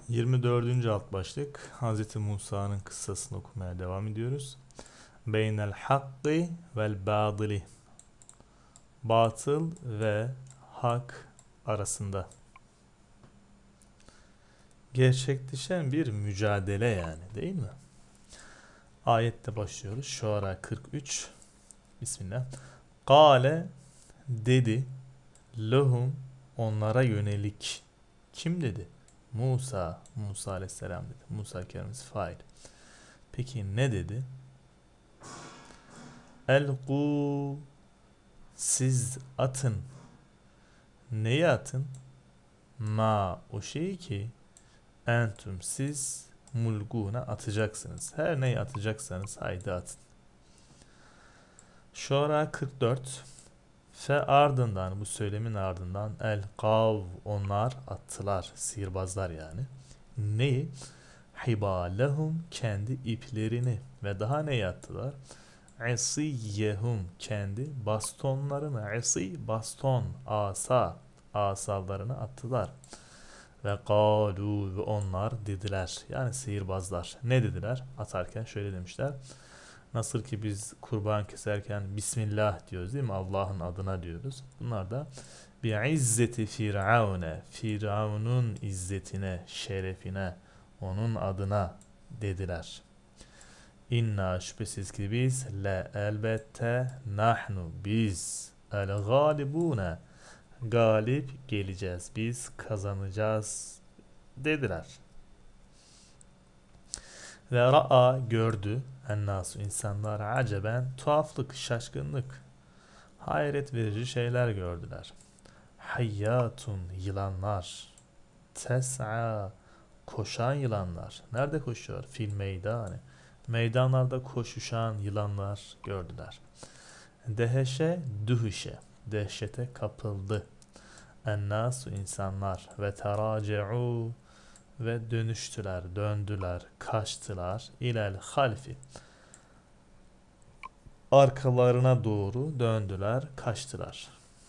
24. alt başlık Hz. Musa'nın kıssasını okumaya devam ediyoruz. Beynel hakki vel badili, batıl ve hak arasında gerçekleşen bir mücadele, yani değil mi? Ayette başlıyoruz. Şuara 43. Bismillah. Kale, dedi, lehum, onlara yönelik. Kim dedi? Musa. Musa aleyhisselam dedi. Musa kelimesi fail. Peki ne dedi? Elku, siz atın. Neyi atın? Ma, o şeyi ki entüm, siz mulguna atacaksınız. Her neyi atacaksanız haydi atın. Şura 44. Fe ardından, bu söylemin ardından el kav, onlar attılar. Sihirbazlar yani. Neyi? Hibalehum, kendi iplerini. Ve daha neyi attılar? Isiyehum, kendi bastonlarını. Isi, baston, asa, asalarını attılar. Ve kalu, ve onlar dediler. Yani sihirbazlar. Ne dediler? Atarken şöyle demişler. Nasıl ki biz kurban keserken Bismillah diyoruz, değil mi? Allah'ın adına diyoruz. Bunlar da bi'izzeti firavune, Firavun'un izzetine, şerefine, onun adına dediler. İnna, şüphesiz ki biz, le, elbette, nahnu, biz, el galibune, galip geleceğiz, biz kazanacağız dediler. Ve ra'a, gördü, ennasu, insanlar, aceben, tuhaflık, şaşkınlık, hayret verici şeyler gördüler. Hayyatun, yılanlar, tes'a, koşan yılanlar. Nerede koşuyor? Fil meydanı. Meydanlarda koşuşan yılanlar gördüler. Deheşe, dühüşe, dehşete kapıldı. Ennasu, insanlar, ve terace'u, ve dönüştüler, döndüler, kaçtılar. İlel halfi, arkalarına doğru döndüler, kaçtılar.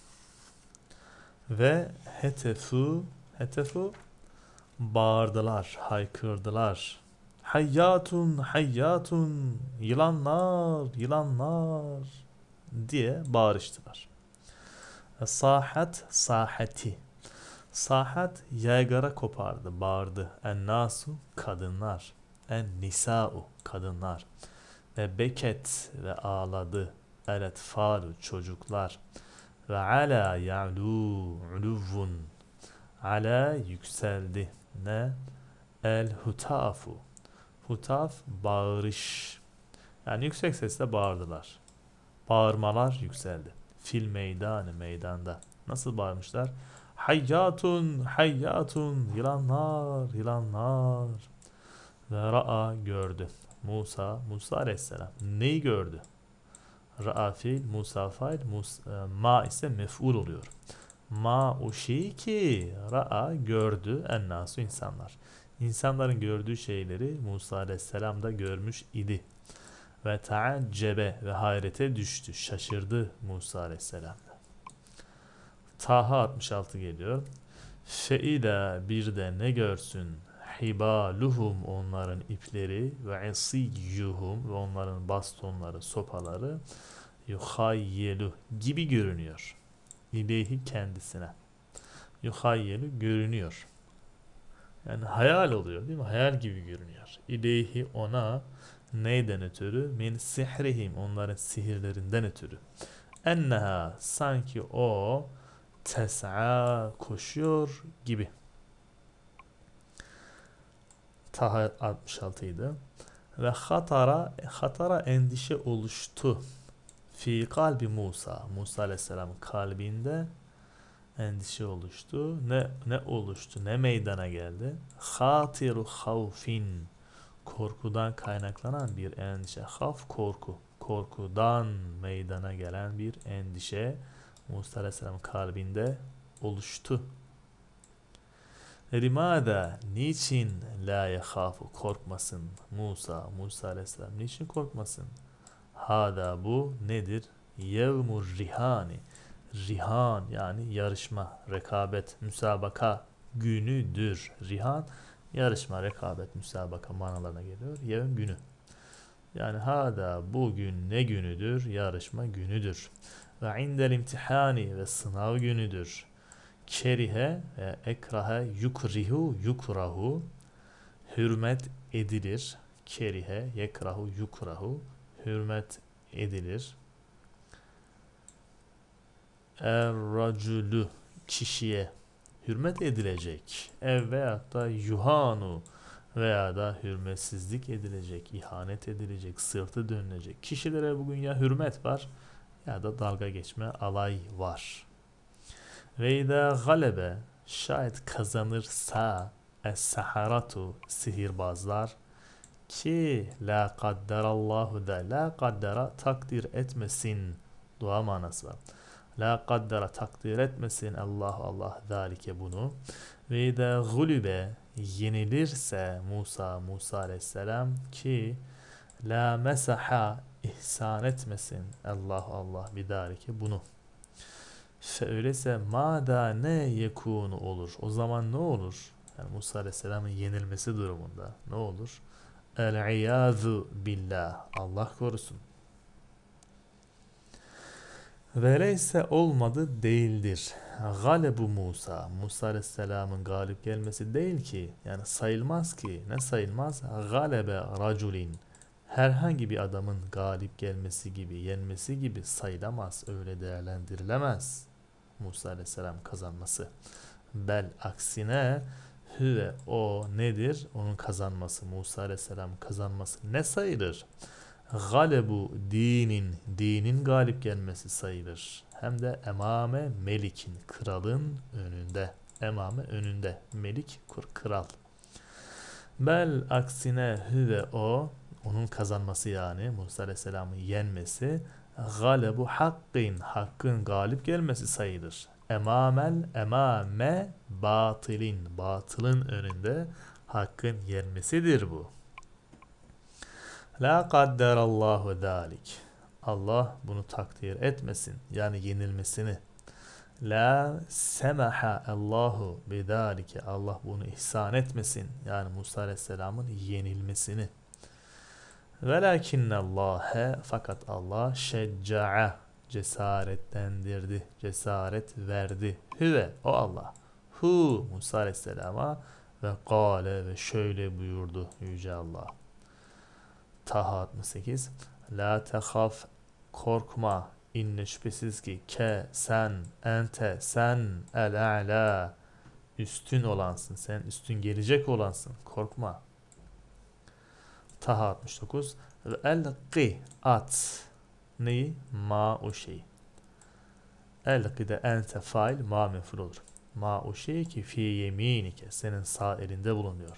Ve hetefu, bağırdılar, haykırdılar. Hayyatun, hayyatun, yılanlar, yılanlar diye bağırıştılar. Sahat, sahati. Sahat, yaygara kopardı, bağırdı. Ennasu, kadınlar. En nisa'u, kadınlar. Ve beket, ve ağladı. El etfalu, çocuklar. Ve ala ya'lu, uluvun. Ala, yükseldi. Ne? El hutafu. Hutaf, bağırış. Yani yüksek sesle bağırdılar. Bağırmalar yükseldi. Fil meydanı, meydanda. Nasıl bağırmışlar? Hayyatun, hayyatun, yılanlar, yılanlar. Ve ra'a, gördü. Musa aleyhisselam. Neyi gördü? Ra'a fiil, Musa fail, ma ise mef'ul oluyor. Ma, o şey ki ra'a, gördü, ennasu, insanlar. İnsanların gördüğü şeyleri Musa aleyhisselam da görmüş idi. Ve taaccebe, ve hayrete düştü, şaşırdı Musa aleyhisselam. Taha 66 geliyor. Feida, bir de ne görsün? Hibaluhum, onların ipleri, ve isiyyuhum, ve onların bastonları, sopaları, yuhayyelu, gibi görünüyor. İleyhi, kendisine. Yuhayyelu, görünüyor. Yani hayal oluyor, değil mi? Hayal gibi görünüyor. İleyhi, ona, neyden ötürü? Min sihrihim, onların sihirlerinden ötürü. Enneha, sanki o, tes'a, koşuyor gibi. Taha 66 idi. Ve hatara, endişe oluştu. Fi kalbi Musa, Musa aleyhisselamın kalbinde endişe oluştu. Ne oluştu? Ne meydana geldi? Hatiru havfin, korkudan kaynaklanan bir endişe. Haf, korku. Korkudan meydana gelen bir endişe Musa aleyhisselamın kalbinde oluştu. Limada, niçin la yehafu, korkmasın Musa aleyhisselam niçin korkmasın? Hada, bu nedir? Yevmur rihani, rihan yani yarışma, rekabet, müsabaka günüdür. Rihan, Yarışma, rekabet, müsabaka manalarına geliyor. Yevm günü. Yani hada bugün ne günüdür? Yarışma günüdür. Ve indel imtihani ve sınav günüdür. Kerihe ve ekrahe yukrihu yukrahu hürmet edilir. Kerihe yekrahu yukrahu hürmet edilir. Er-racülü kişiye hürmet edilecek. Ev veyahut da yuhanu veya da hürmetsizlik edilecek, ihanet edilecek, sırtı dönülecek. Kişilere bugün ya hürmet var ya da dalga geçme, alay var. Ve idâ galebe şayet kazanırsa es-saharatu sihirbazlar ki la kadderallahu da la kaddera takdir etmesin dua manası var. La kaddera takdir etmesin Allah zalike bunu. Ve idâ gulübe yenilirse Musa aleyhisselam ki la mesaha ihsan etmesin Allah bidalike bunu. Öyleyse mada ne yekunu olur. O zaman ne olur? Yani Musa aleyhisselamın yenilmesi durumunda ne olur? El-iyâzu billah. Allah korusun. Veleyse olmadı değildir. Galebu Musa. Musa aleyhisselamın galip gelmesi değil ki. Yani sayılmaz ki. Ne sayılmaz? Galebe raculin. Herhangi bir adamın galip gelmesi gibi, yenmesi gibi sayılamaz. Öyle değerlendirilemez. Musa aleyhisselam kazanması. Bel aksine hüve o nedir? Onun kazanması. Musa aleyhisselam kazanması ne sayılır? Galebu dinin galip gelmesi sayılır. Hem de emame melikin, kralın önünde. Emame önünde, melik kral. Bel aksine hüve o, onun kazanması yani Musa Aleyhisselam'ı yenmesi. Galebu hakkın galip gelmesi sayılır. Emame batılın önünde hakkın yenmesidir bu. La kadderallahu zalik. Allah bunu takdir etmesin. Yani yenilmesini. La semaha Allahu bidalike. Allah bunu ihsan etmesin. Yani Musa Aleyhisselam'ın yenilmesini. Velakinnallâhe fakat Allah şecca'a cesaretlendirdi. Cesaret verdi. Hüve o Allah. Hu Musa Aleyhisselam'a ve kâle ve şöyle buyurdu Yüce Allah. Taha 68. La tehaf korkma inne şüphesiz ki sen el-a'la üstün olansın, sen üstün gelecek olansın, korkma. Taha 69. Ve elqi at neyi? Ma o şey. Elqi de ente fail ma meful olur. Ma o şey ki fi yeminike senin sağ elinde bulunuyor.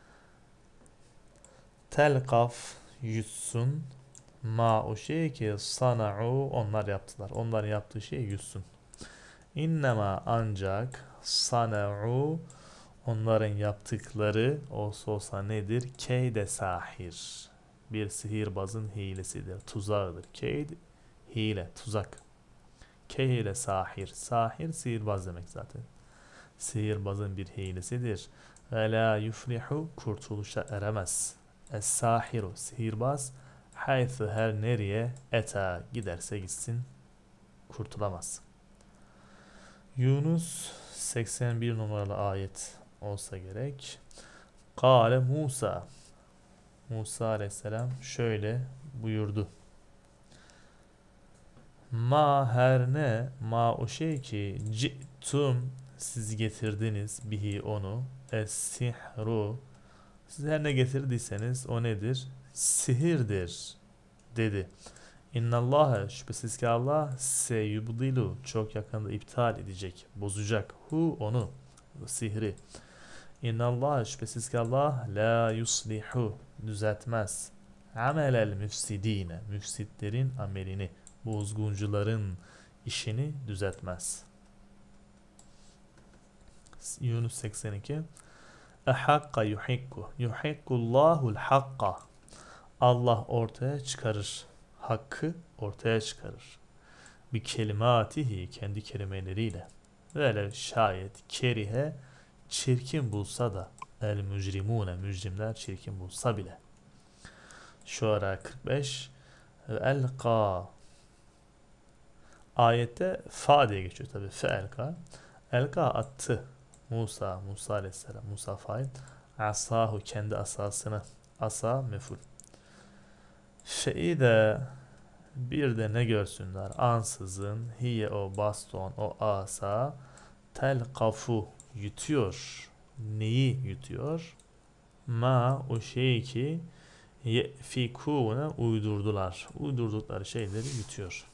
Telkaf yutsun ma o şey ki sana'u onlar yaptılar. Onların yaptığı şey yutsun. İnnemâ ancak sana'u onların yaptıkları olsa nedir? Keyde sahir. Bir sihirbazın hilesidir. Tuzağıdır. Keyd hile, tuzak. Keyle sahir. Sahir sihirbaz demek zaten. Sihirbazın bir hilesidir. Ve la yuflihu kurtuluşa eremez. Es-sahiru sihirbaz haythu her nereye eta giderse gitsin kurtulamaz. Yunus 81 numaralı ayet olsa gerek. Kâle Musa aleyhisselam şöyle buyurdu. Ma her ne ma o şey ki ci'tum siz getirdiniz bihi onu es-sihru siz her ne getirdiyseniz o nedir? Sihirdir dedi. İnnallâhe şüphesiz ki Allah seyubdilu çok yakında iptal edecek, bozacak hu onu sihri. İnnallâhe şüphesiz ki Allah la yuslihu düzeltmez amelel müfsidine müfsitlerin amelini bozguncuların işini düzeltmez. Yunus 82. Ehakka yuhikku. Yuhikkullahul hakka. Allah ortaya çıkarır. Hakkı ortaya çıkarır. Bir kelimatihi kendi kelimeleriyle. Böyle şayet kerihe çirkin bulsa da El mücrimune, mücrimler çirkin bulsa bile. Şuara 45. Elqa. Ayette fa diye geçiyor tabi. Fe elqa. Elqa attı. Musa aleyhisselam. Musa fail. Asahu kendi asasını. Asa meful. Feide bir de ne görsünler ansızın hiye o baston o asa telkafu yutuyor. Neyi yutuyor? Ma o şeyi ki yefikune uydurdular. Uydurdukları şeyleri yutuyor.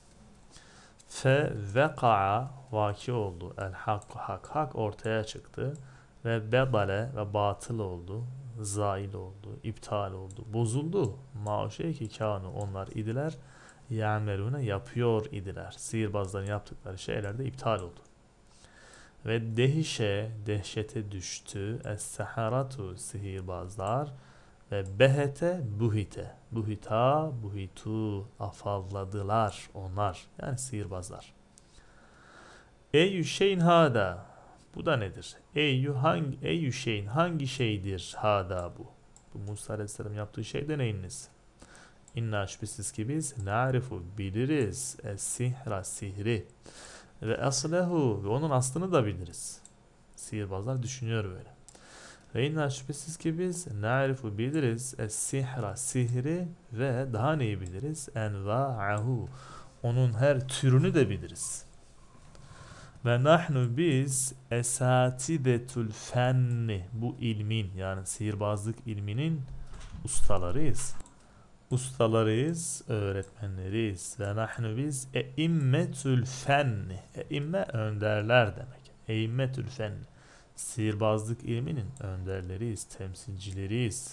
Fe veka'a vaki oldu. El hak ortaya çıktı. Ve bedale ve batıl oldu. Zail oldu. İptal oldu. Bozuldu. Ma o şey ki kanu onlar idiler. Ya'melune yapıyor idiler. Sihirbazların yaptıkları şeyler de iptal oldu. Ve dehşete düştü. Es-seharatu sihirbazlar ve behete buhite. Buhitu afalladılar onlar. Yani sihirbazlar. Eyyü şeyin hada. Bu da nedir? Eyyü şeyin hangi şeydir hada bu? Bu Musa Aleyhisselam yaptığı şey de neyiniz? İnna şüphesiz ki biz na'rifu biliriz es-sihra sihri ve aslehu ve onun aslını da biliriz. Sihirbazlar düşünüyor böyle. Ve inna şüphesiz ki biz na'rifu biliriz es-sihra sihri ve daha neyi biliriz? Enva'ahu onun her türünü de biliriz. Ve nahnu biz esatidetul fenni bu ilmin yani sihirbazlık ilminin ustalarıyız. Ustalarıyız, öğretmenleriyiz. Ve nahnu biz eimmetül fenni. Eimme önderler demek. Eimmetül fenni. Sihirbazlık ilminin önderleriyiz, temsilcileriyiz.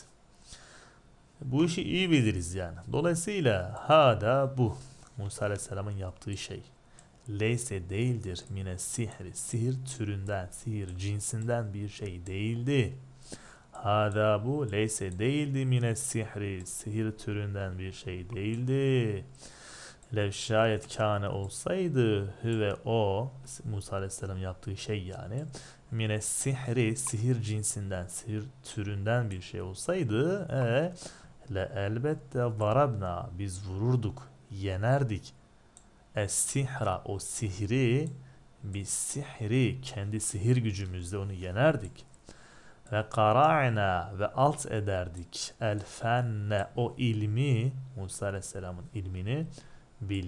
Bu işi iyi biliriz yani. Dolayısıyla hada bu. Musa Aleyhisselam'ın yaptığı şey. Leyse değildir mine sihri. Sihir türünden, sihir cinsinden bir şey değildi. Hada bu leyse değildi mine sihri. Sihir türünden bir şey değildi. Lev şayet kâne olsaydı hüve o Musa Aleyhisselam yaptığı şey yani mine sihri sihir cinsinden sihir türünden bir şey olsaydı le elbette darabna biz vururduk yenerdik es-sihra o sihri biz sihri kendi sihir gücümüzle onu yenerdik ve qara'na ve alt ederdik el fenne o ilmi Musa Aleyhisselam'ın ilmini bil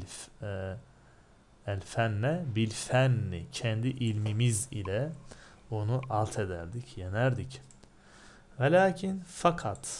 el fenne bil fenni kendi ilmimiz ile onu alt ederdik, yenerdik. Velakin fakat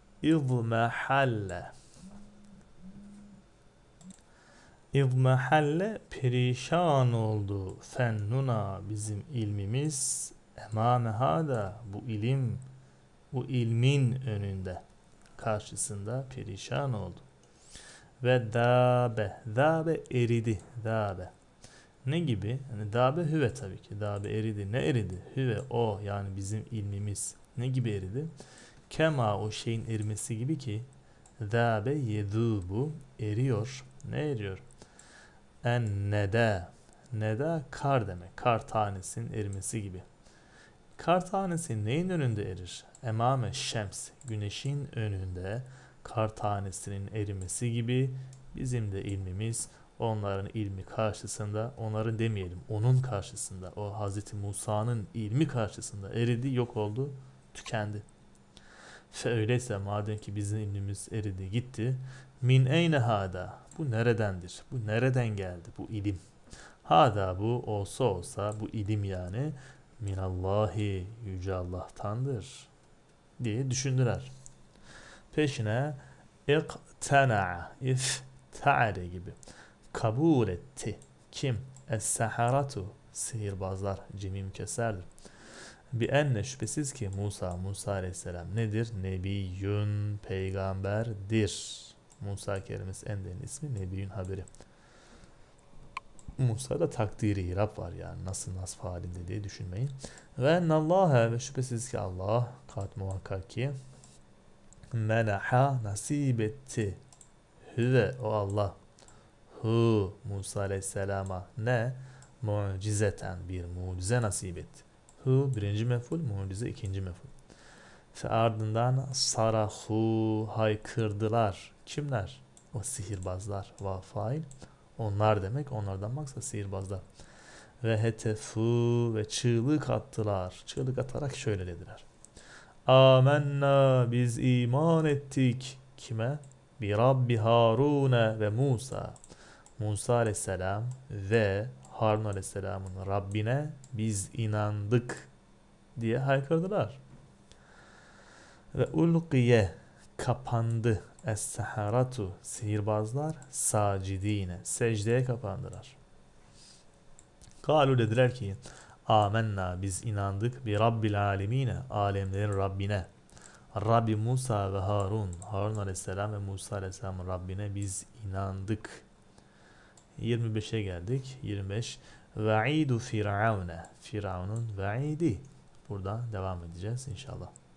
İzmehalle perişan oldu fennuna bizim ilmimiz emame hada bu ilmin önünde karşısında perişan oldu. Ve dabe eridi ne gibi? Yani dabe hüve tabii ki dabe eridi ne eridi? Hüve o yani bizim ilmimiz ne gibi eridi? Kema o şeyin erimesi gibi ki dabe yedubu eriyor. Ne eriyor? En neda kar demek. Kar tanesinin erimesi gibi. Kar tanesi neyin önünde erir? Emame şems güneşin önünde kar tanesinin erimesi gibi bizim de ilmimiz onların ilmi karşısında onların demeyelim onun karşısında o Hazreti Musa'nın ilmi karşısında eridi yok oldu tükendi. Fe öyleyse madem ki bizim ilmimiz eridi gitti min eyne hada bu neredendir bu nereden geldi bu ilim hada bu olsa bu ilim yani minallahi yüce Allah'tandır diye düşündüler. Peşine ifta'ale gibi kabul etti. Kim? Es-seharatu sihirbazlar cemi mükesserdir. Bi enne şüphesiz ki Musa aleyhisselam nedir? Nebiyyün peygamberdir. Musa kelimesi endenin ismi Nebiyyün haberi. Musa'da takdiri Rab var yani nasıl halinde diye düşünmeyin. Ve ennallâhe ve şüphesiz ki Allah kat muhakkak ki menaha nasip etti. Hüve o Allah. Hu Musa aleyhisselama ne? Mucizeten bir mucize nasip etti. Hu birinci meful, mucize ikinci meful. Ve ardından sarahu haykırdılar. Kimler? O sihirbazlar. Va fail. Onlar demek. Onlardan maksat sihirbazlar. Ve hetefu ve çığlık attılar. Çığlık atarak şöyle dediler. Amenna biz iman ettik. Kime? Bi Rabbi Harun ve Musa. Musa aleyhisselam ve Harun aleyhisselamın Rabbine biz inandık diye haykırdılar. Ve ulqiye kapandı es-seharatu sihirbazlar sacidine secdeye kapandılar. Kalu dediler ki amenna biz inandık bi Rabbil alemine alemlerin Rabbine. Rabbi Musa ve Harun. Harun aleyhisselam ve Musa aleyhisselamın Rabbine biz inandık. 25'e geldik. 25. Ve'idu firavune. Firavun'un ve'idi. Burada devam edeceğiz inşallah.